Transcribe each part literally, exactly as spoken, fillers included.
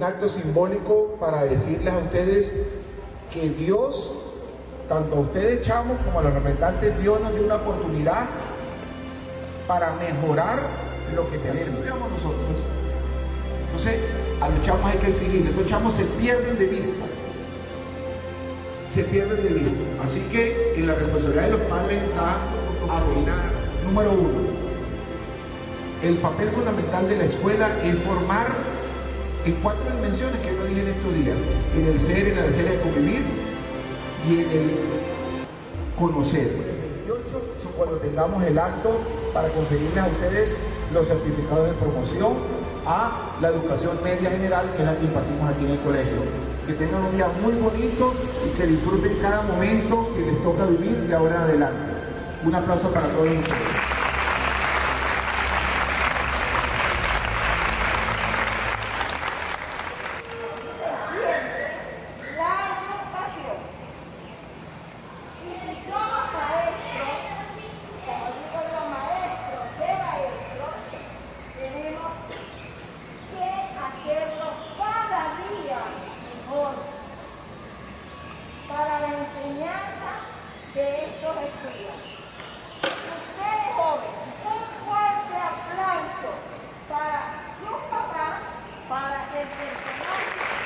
acto simbólico para decirles a ustedes que Dios, tanto a ustedes chamos como a los representantes, Dios nos dio una oportunidad para mejorar lo que tenemos nosotros. Entonces, a los chamos hay que exigirles. Estos chamos se pierden de vista. Se pierden de vista. Así que en la responsabilidad de los padres está afinar. Número uno, el papel fundamental de la escuela es formar en cuatro dimensiones que yo dije en estos días: en el ser, en el hacer, en el convivir y en el conocer. El veintiocho son cuando tengamos el acto para conferirles a ustedes los certificados de promoción a la educación media general, que es la que impartimos aquí en el colegio. Que tengan un día muy bonito y que disfruten cada momento que les toca vivir de ahora en adelante. Un aplauso para todos ustedes. Para la enseñanza de estos estudiantes. Ustedes jóvenes, un fuerte aplauso para sus papás, para el personal.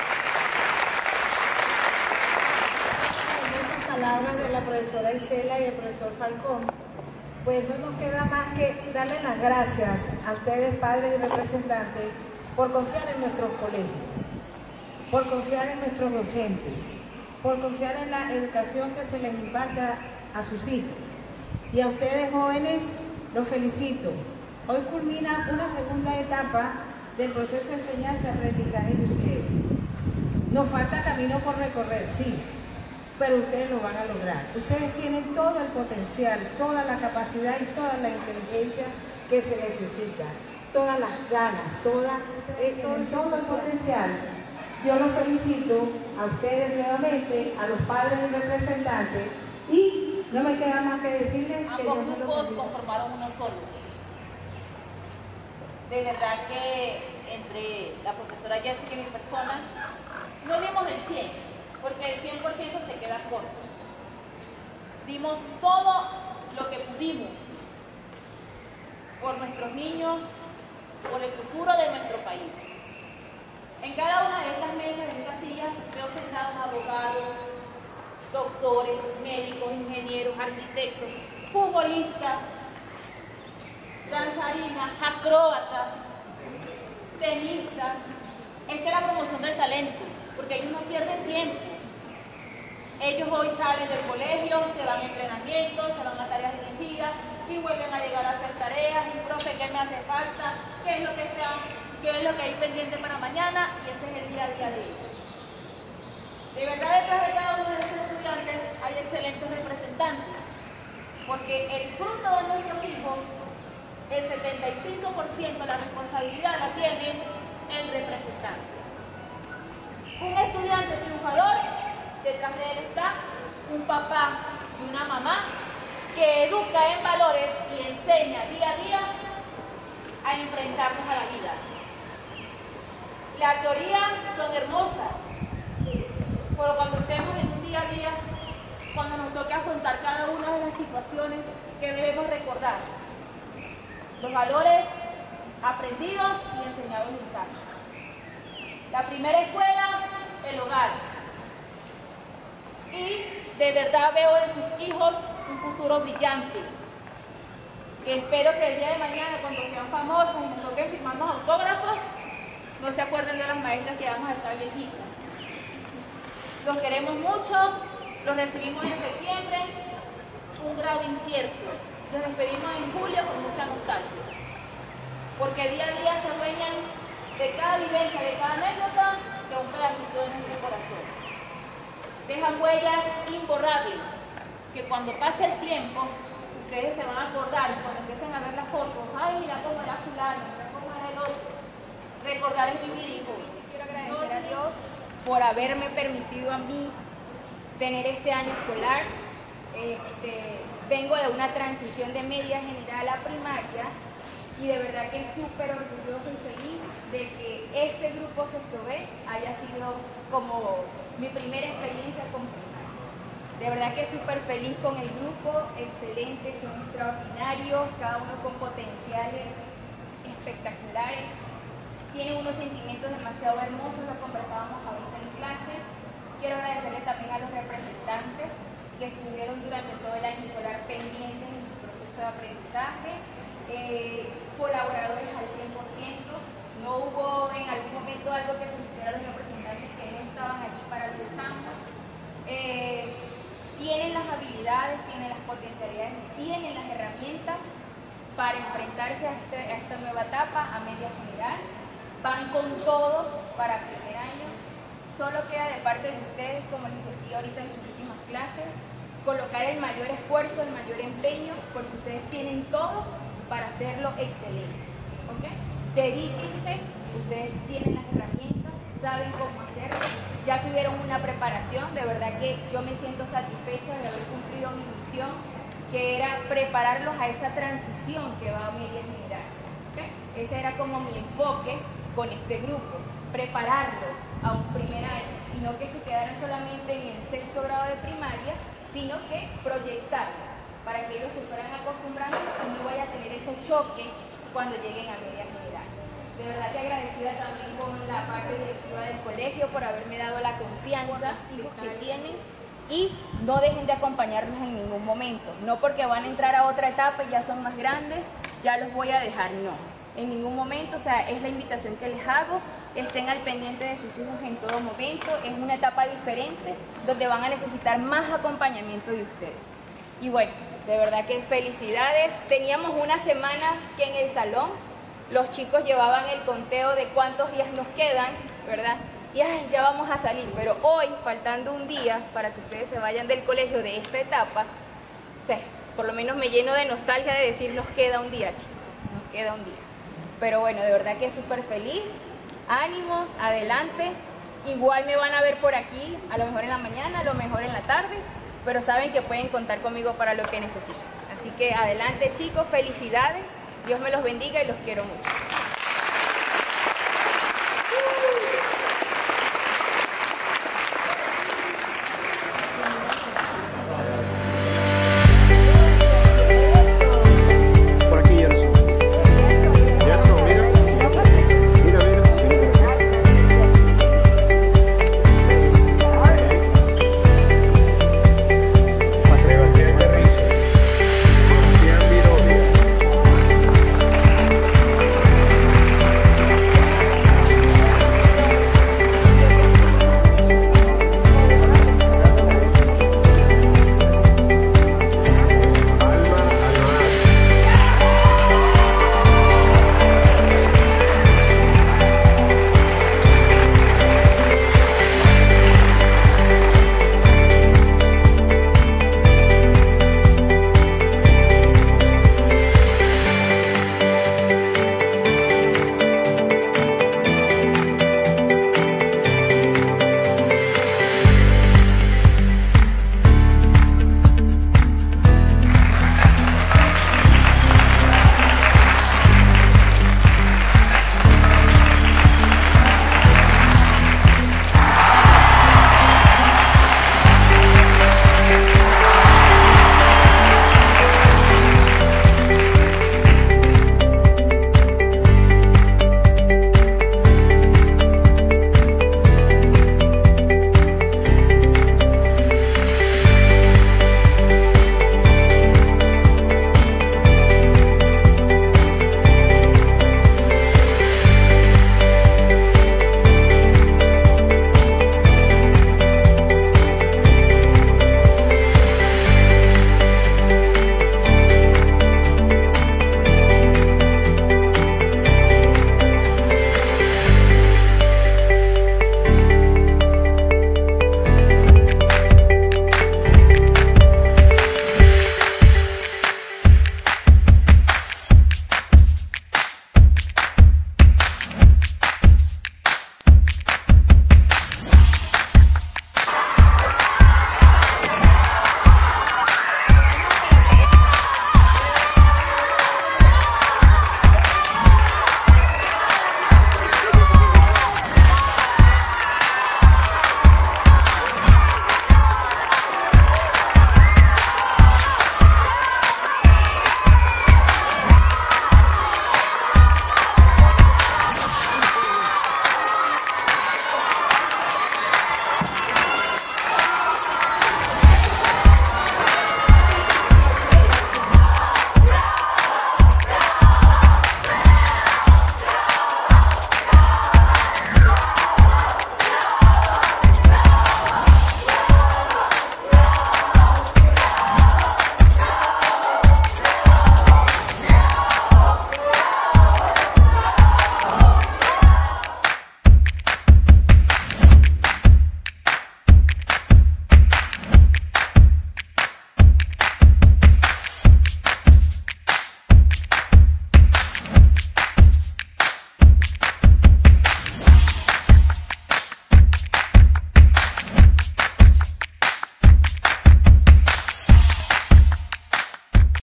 En esas palabras de la profesora Isela y el profesor Falcón, pues no nos queda más que darle las gracias a ustedes, padres y representantes, por confiar en nuestros colegios, por confiar en nuestros docentes, por confiar en la educación que se les imparte a, a sus hijos. Y a ustedes jóvenes, los felicito. Hoy culmina una segunda etapa del proceso de enseñanza-aprendizaje de ustedes. Nos falta camino por recorrer, sí, pero ustedes lo van a lograr. Ustedes tienen todo el potencial, toda la capacidad y toda la inteligencia que se necesita, todas las ganas, toda, eh, todo, todo el potencial. Yo los felicito a ustedes nuevamente, a los padres y representantes, y no me queda más que decirles que ambos grupos conformaron uno solo. De verdad que entre la profesora Jessica y mi persona no dimos el cien, porque el cien por ciento se queda corto. Dimos todo lo que pudimos por nuestros niños, por el futuro de nuestro país. En cada una de estas mesas, en estas sillas, veo sentados abogados, doctores, médicos, ingenieros, arquitectos, futbolistas, danzarinas, acróbatas, tenistas. Esta es la promoción del talento, porque ellos no pierden tiempo. Ellos hoy salen del colegio, se van a entrenamientos, se van a tareas dirigidas y vuelven a llegar a hacer tareas. Y profe, ¿qué me hace falta? ¿Qué es lo que están? ¿Qué es lo que hay pendiente para mañana? Y ese es el día a día de ellos. De verdad, detrás de cada uno de estos estudiantes hay excelentes representantes, porque el fruto de nuestros hijos, el setenta y cinco por ciento de la responsabilidad la tiene el representante. Un estudiante triunfador, detrás de él está un papá y una mamá que educa en valores y enseña día a día a enfrentarnos a la vida. La teoría son hermosas, pero cuando estemos en un día a día, cuando nos toque afrontar cada una de las situaciones que debemos recordar, los valores aprendidos y enseñados en casa. La primera escuela, el hogar. Y de verdad veo en sus hijos un futuro brillante, que espero que el día de mañana, cuando sean famosos y nos toquen firmarnos autógrafos, no se acuerden de las maestras que vamos a estar viejitas. Los queremos mucho, los recibimos en septiembre, un grado incierto. Los despedimos en julio con mucha nostalgia, porque día a día se adueñan de cada vivencia, de cada anécdota, de un pedacito de nuestro corazón. Dejan huellas imborrables, que cuando pase el tiempo, ustedes se van a acordar, y cuando empiecen a ver las fotos, ay, mira cómo era fulano, mira cómo era el otro. Recordar es vivir, hijo. Quiero agradecer a Dios por haberme permitido a mí tener este año escolar. Este, vengo de una transición de media general a primaria y de verdad que súper orgulloso y feliz de que este grupo Sexto B haya sido como mi primera experiencia con primaria. De verdad que súper feliz con el grupo, excelente, son extraordinarios, cada uno con potenciales espectaculares, tienen unos sentimientos demasiado hermosos, lo conversábamos ahorita en clase. Quiero agradecerle también a los representantes que estuvieron durante todo el año escolar pendientes en su proceso de aprendizaje, eh, colaboradores al cien por ciento, no hubo en algún momento algo que se hiciera a los representantes que no estaban allí para los chamos. Eh, tienen las habilidades, tienen las potencialidades, tienen las herramientas para enfrentarse a, este, a esta nueva etapa, a media general, van con todo para primer año. Solo queda de parte de ustedes, como les decía ahorita en sus últimas clases, colocar el mayor esfuerzo, el mayor empeño, porque ustedes tienen todo para hacerlo excelente. ¿Okay? Dedíquense, ustedes tienen las herramientas, saben cómo hacerlo, ya tuvieron una preparación, de verdad que yo me siento satisfecha de haber cumplido mi misión, que era prepararlos a esa transición que va a media general. ¿Okay? Ese era como mi enfoque con este grupo, prepararlos a un primer año y no que se quedaran solamente en el sexto grado de primaria, sino que proyectarlos para que ellos se fueran acostumbrando y no vaya a tener ese choque cuando lleguen a media general. De verdad que agradecida también con la parte directiva del colegio por haberme dado la confianza que tienen, y no dejen de acompañarnos en ningún momento, no porque van a entrar a otra etapa y ya son más grandes, ya los voy a dejar, no. En ningún momento, o sea, es la invitación que les hago, estén al pendiente de sus hijos en todo momento, es una etapa diferente donde van a necesitar más acompañamiento de ustedes. Y bueno, de verdad que felicidades, teníamos unas semanas que en el salón los chicos llevaban el conteo de cuántos días nos quedan, ¿verdad? Y ay, ya vamos a salir, pero hoy, faltando un día para que ustedes se vayan del colegio de esta etapa, o sea, por lo menos me lleno de nostalgia de decir nos queda un día, chicos, nos queda un día. Pero bueno, de verdad que súper feliz, ánimo, adelante, igual me van a ver por aquí, a lo mejor en la mañana, a lo mejor en la tarde, pero saben que pueden contar conmigo para lo que necesiten. Así que adelante chicos, felicidades, Dios me los bendiga y los quiero mucho.